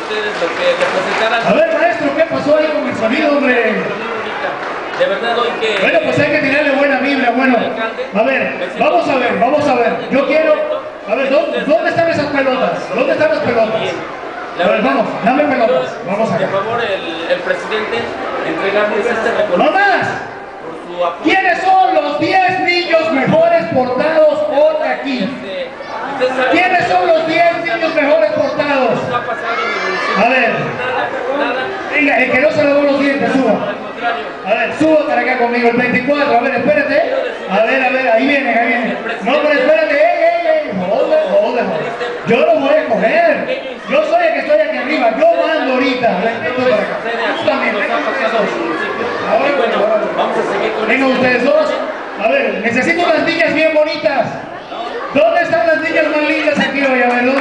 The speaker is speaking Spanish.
ustedes lo que representarán. A ver, maestro, ¿qué pasó ahí con el sonido, hombre? De verdad hoy que... Bueno, pues hay que tirarle buena Biblia, bueno. A ver, vamos a ver. Yo quiero... A ver, ¿dónde están esas pelotas? ¿Dónde están las pelotas? A ver, vamos, dame pelotas. Vamos a ver. Por favor, el presidente, entregarles este ¡No reconocimiento más! por su apoyo. ¿Quiénes son los 10 niños mejores portados hoy aquí? Usted sabe ¿Quiénes son los 10 niños mejores portados? que no ha pasado en el municipio. A ver. Nada. Venga, el que no se lavó los dientes, suba. Al contrario. A ver, suba para acá conmigo, el 24. A ver, espérate. A ver, ahí viene. No, pero espérate, ey. Joder. Yo lo voy a coger. Yo soy el que estoy aquí arriba. Yo mando ahorita. Venga para acá. Tú también, venga ustedes dos. Ahora, Vamos a seguir con venga ustedes dos. A ver, necesito unas niñas bien bonitas. ¿Dónde están las niñas más lindas aquí hoy? A ver,